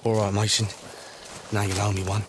All right, Mason. Now you'll owe me one.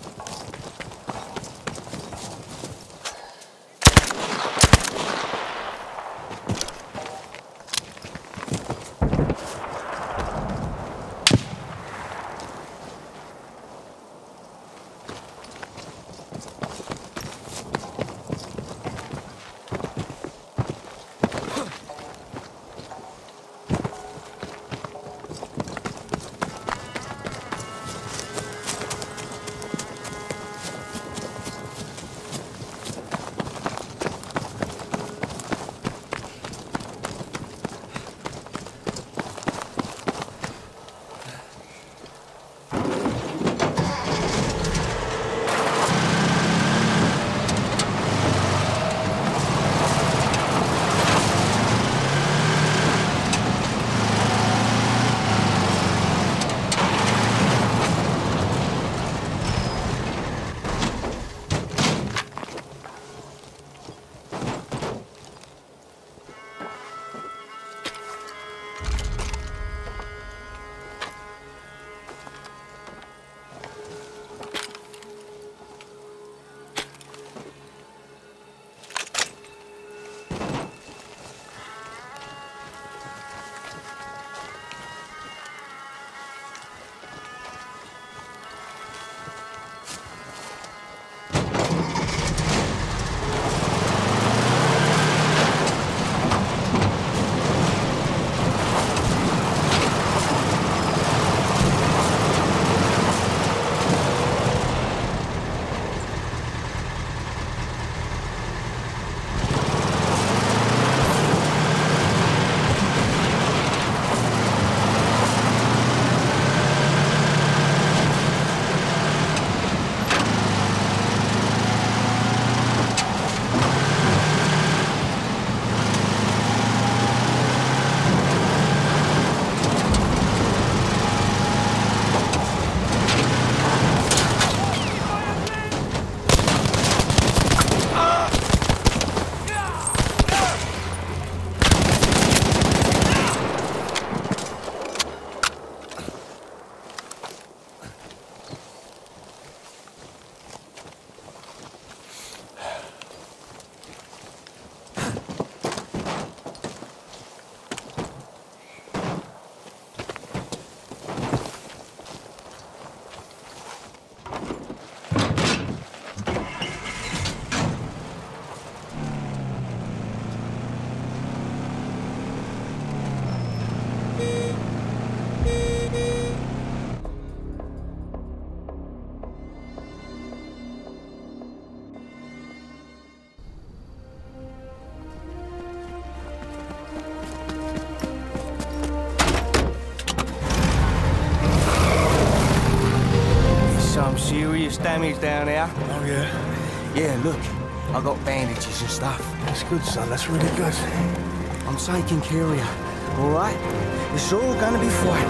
Serious damage down there. Oh, yeah? Yeah, look. I got bandages and stuff. That's good, son. That's really good. I'm taking care of you, all right? It's all gonna be fine.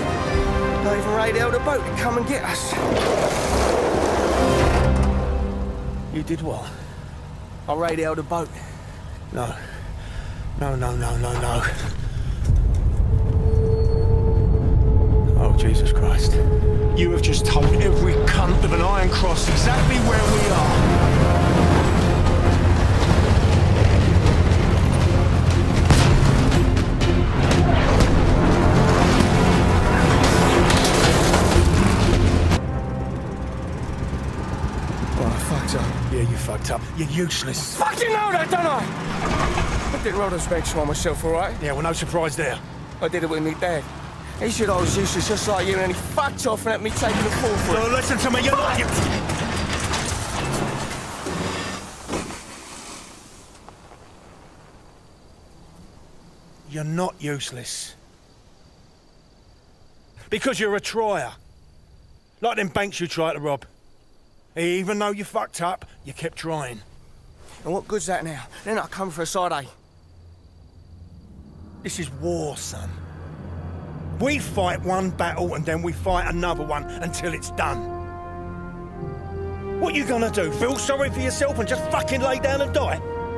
I even radioed a boat to come and get us. You did what? I radioed a boat. No. No. Oh, Jesus Christ. You have just told every cunt with an iron cross exactly where we are. Oh, I fucked up. Yeah, you fucked up. You're useless. Fucking know that, don't I? I didn't roll the specs on myself, all right? Yeah, well, no surprise there. I did it with me dad. He said I was useless just like you, and then he fucked off and let me take the fall for it. No, listen to me, you're not... You're not useless. Because you're a trier. Like them banks you tried to rob. Even though you fucked up, you kept trying. And what good's that now? Then I come for a side, eh? This is war, son. We fight one battle and then we fight another one until it's done. What you gonna do? Feel sorry for yourself and just fucking lay down and die?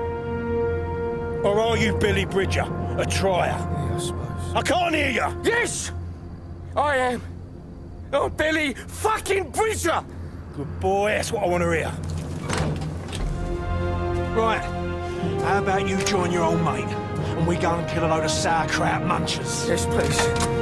Or are you Billy Bridger, a trier? Yeah, I suppose. I can't hear you! Yes! I am. Oh, Billy fucking Bridger! Good boy, that's what I want to hear. Right, how about you join your old mate, and we go and kill a load of sauerkraut munchers? Yes, please.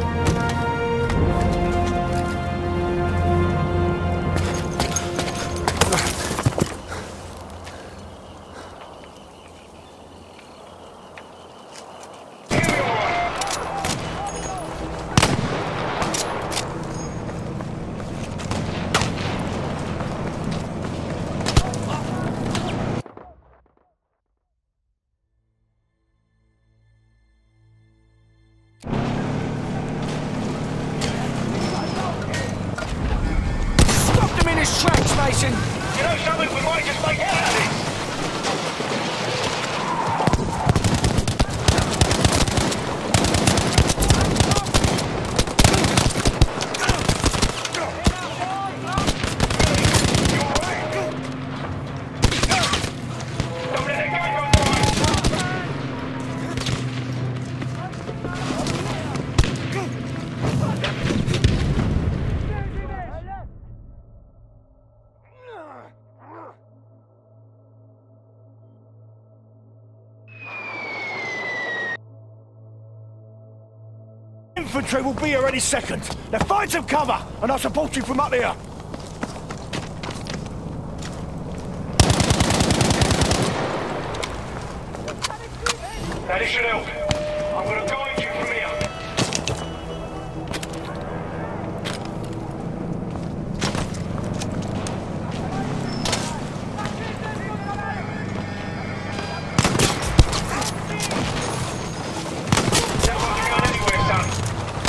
Tracks, Mason! You know something? We might just make it out of this! Infantry will be here any second. Now find some cover, and I'll support you from up here. That should help. I'm going to guide you from here. That wasn't going anywhere, son.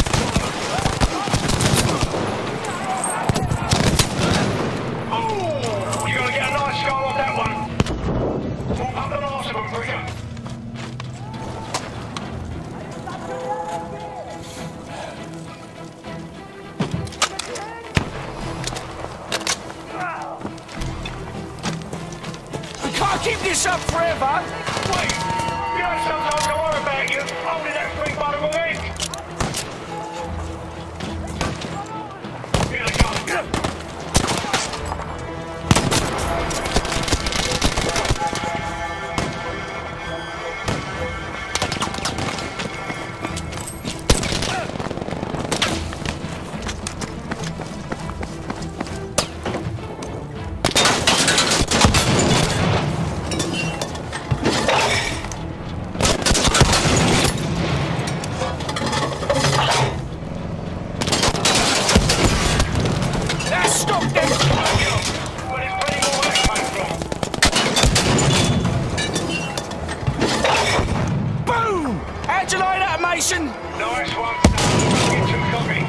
Keep this up forever! Wait! You know sometimes I worry about you holding that thing by the wrong end! Here they come! Nice one. Get some copy.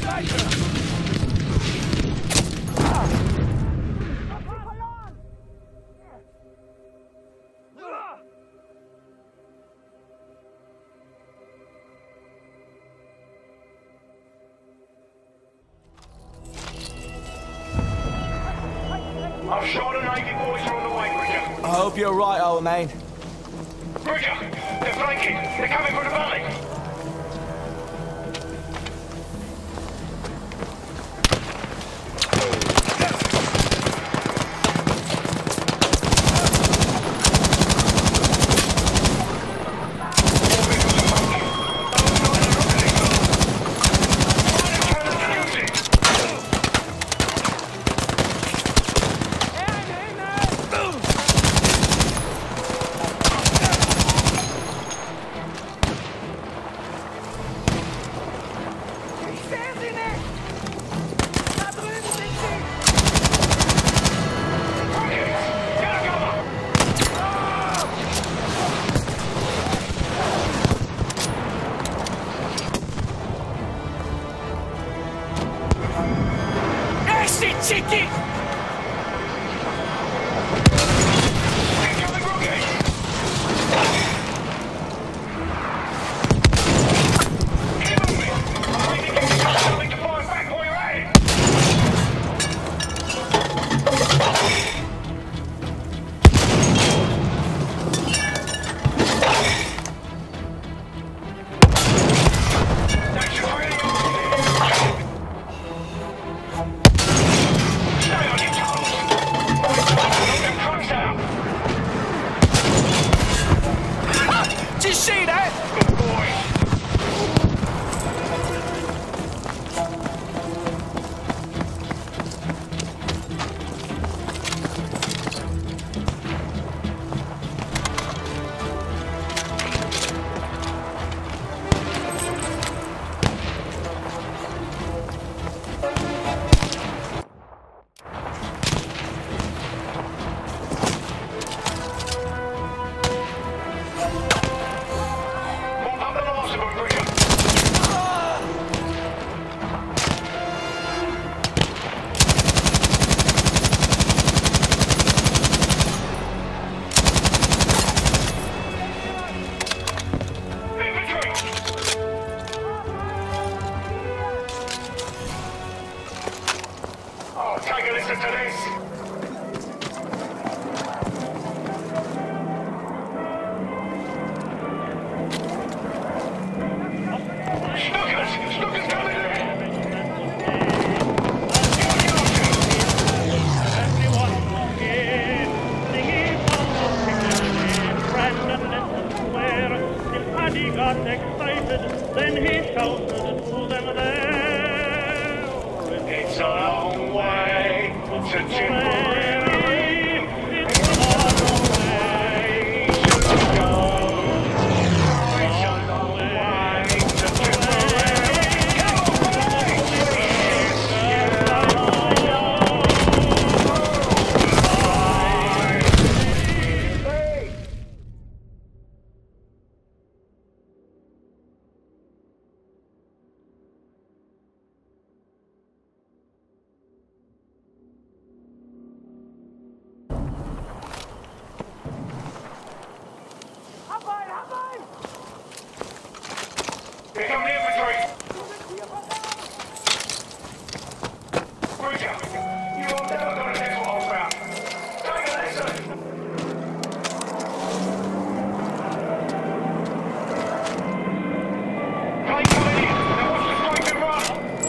I've shot an Navy boys are on the way, Bridger. I hope you're right, old man. Bridger, they're flanking. They're coming from the valley. Chicken! Did you see that? Good boy. Take a listen to this. Stuckers coming in! Everyone was here, singing from Brandon let them swear. Till Paddy got excited, then he shouted to them there. It's a long way to Tipperary. It's a long way to go. It's a long way to Tipperary. Go away! Yes, Here come the infantry! Bridger, you're never gonna guess what I'm about. Take a lesson! Plane coming in! Now watch the strike and run!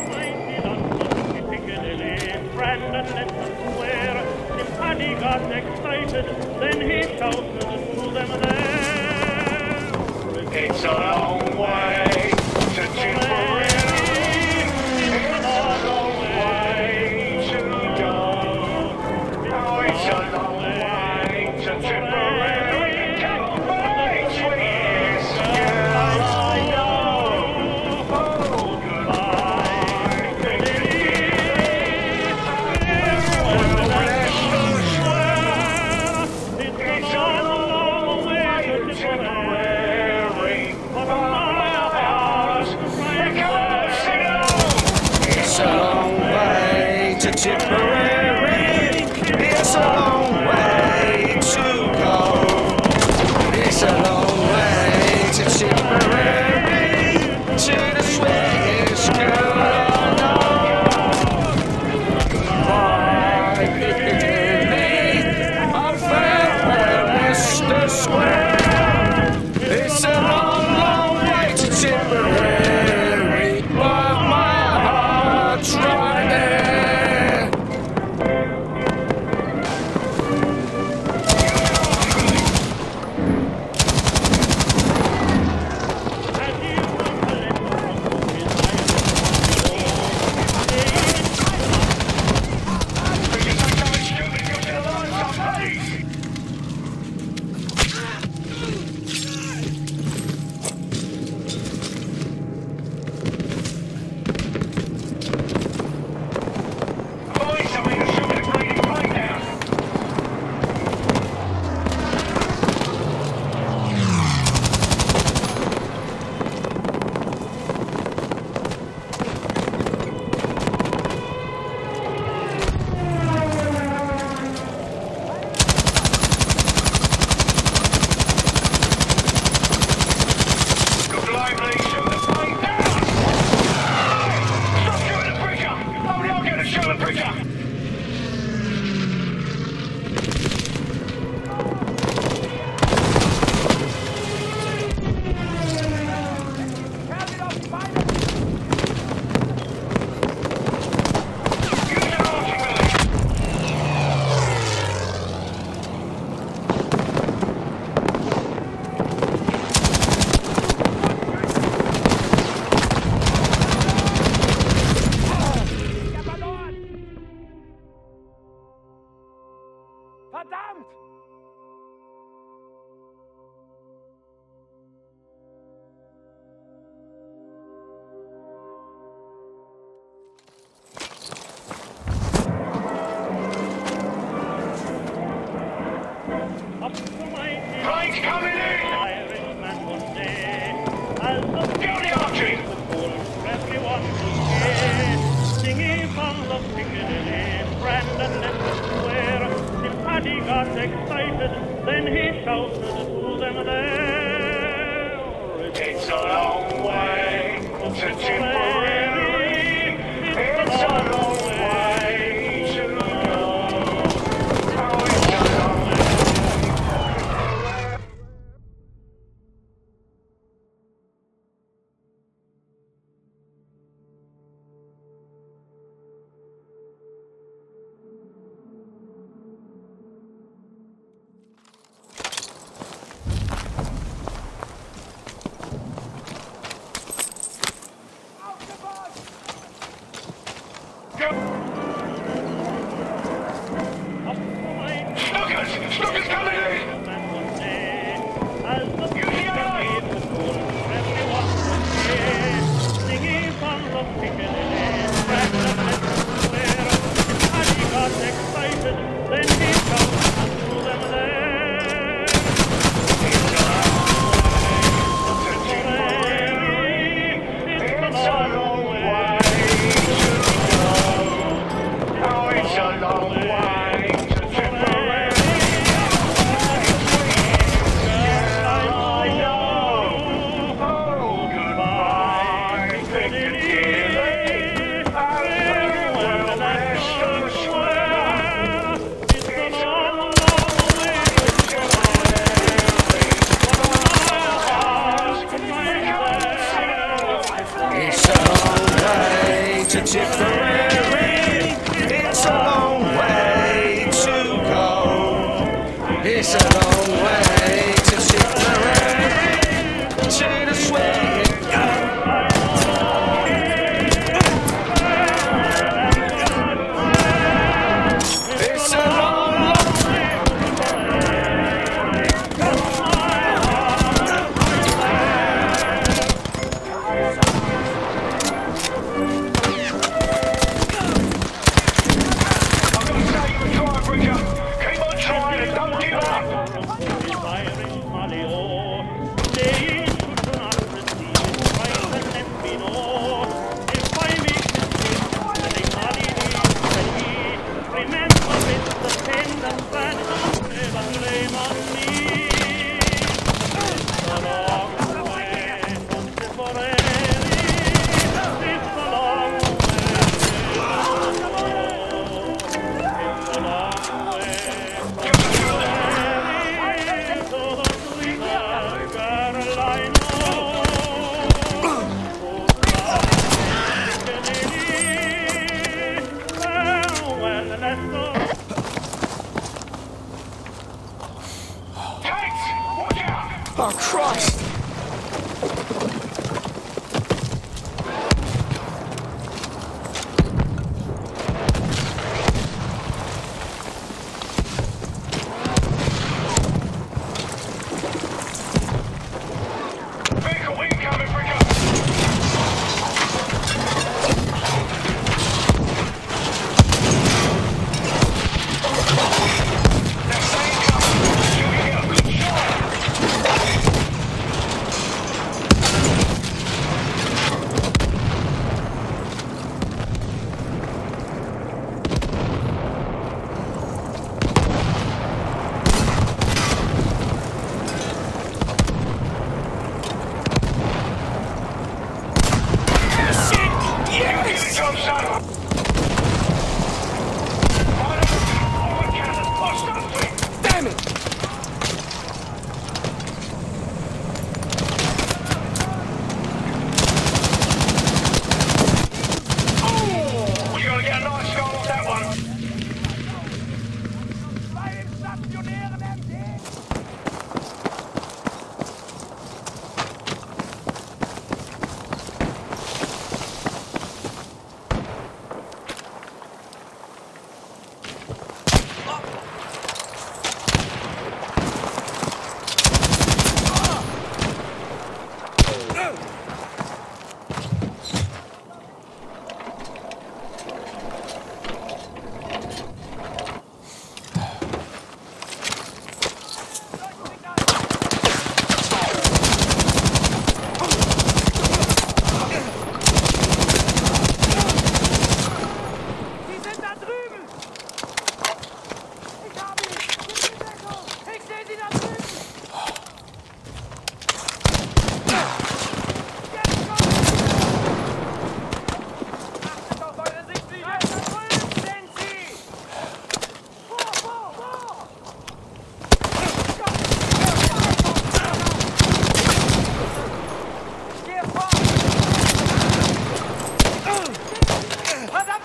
Brandon let them swear. Till Paddy got excited, then he shouted to them there. It's a long way to Tipperary. It's a long way to go. Oh, it's a long way to Tipperary. Come away, sweet girl, I know. Oh, goodbye, Vicky. It's a long way to Tipperary. to Tipperary. It's a long way to go. It's a long way to Tipperary, to the sweetest girl I know. By Piccadilly, I found Leicester Square. It's a long, long way to Tipperary, but my heart's right there. Verdammt! Plane's coming in! Irishman one day, as the beauty arching, everyone will hear, singing from the Piccadilly, Brandon Leicester Square, till Paddy got excited, then he shouted to them there. It's a long way to Tipperary. It's a long way to go. Oh, it's a long way. Snookers coming in! As the Piccadilly, everyone will hear, singing from the Piccadilly, Brandon Leicester Square, till Paddy got excited, then he shouted to them there. It's a long way to go. Oh, it's a long way to Tipperary. Oh, goodbye, Piccadilly. Farewell, Leicester Square. It's a long, long way to It's a long way to Tipperary. It's a long way to go. It's a long way to Tipperary, to the sweet. It's a long, long way. I've got to say, you try, Bridger. Keep on trying and don't give up.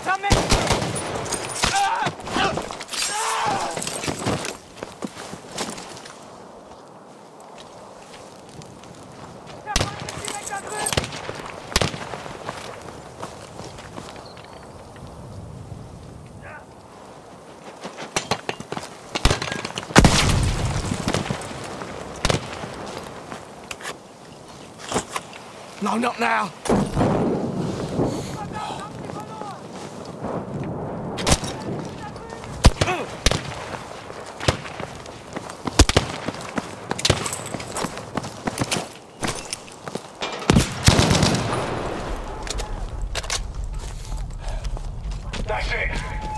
No, not now. That's it.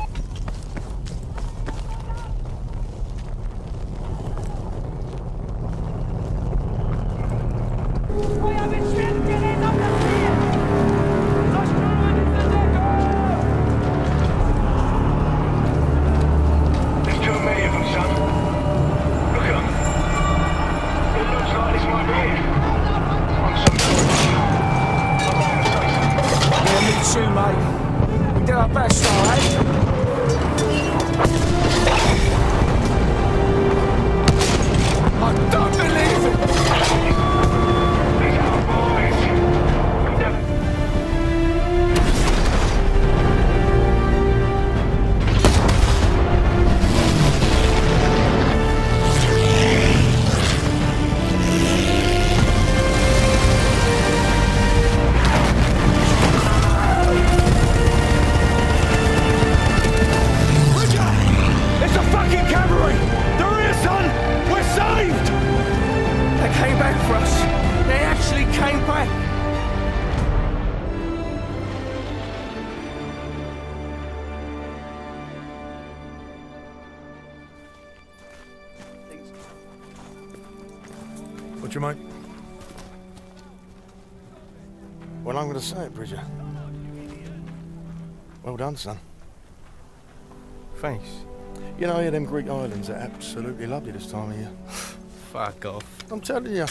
There's too many of them, son. Look at them. It looks like this might be it. I'm so sorry. I'm not gonna say something. Yeah, me too, mate. We did our best, though, eh? I don't believe it! These are boys. We never... It's a fucking cavalry! They're here, son! We're saved! They came back for us. They actually came back. What you mean? Well, I'm going to say it, Bridger. Well done, son. Thanks. You know, yeah, them Greek islands are absolutely lovely this time of year. Fuck off. I'm telling you.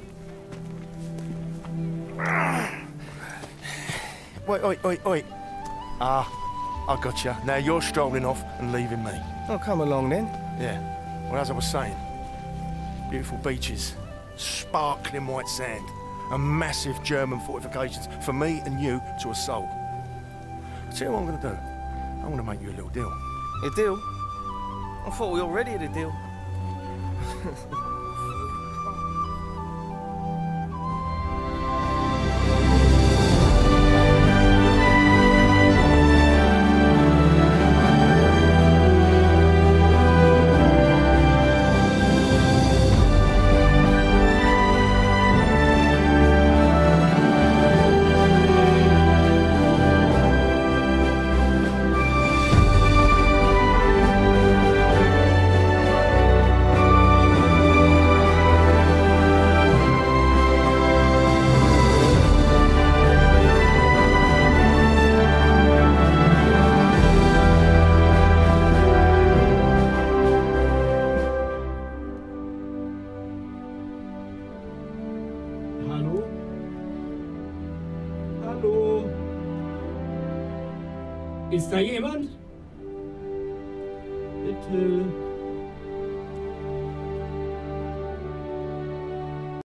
Wait. Ah, I got you. Now you're strolling off and leaving me. Oh, come along then. Yeah. Well, as I was saying, beautiful beaches, sparkling white sand, and massive German fortifications for me and you to assault. I'll tell you what I'm going to do. I'm going to make you a little deal. A deal? I thought we already had a deal. Hallo? Hallo? Ist da jemand? Bitte.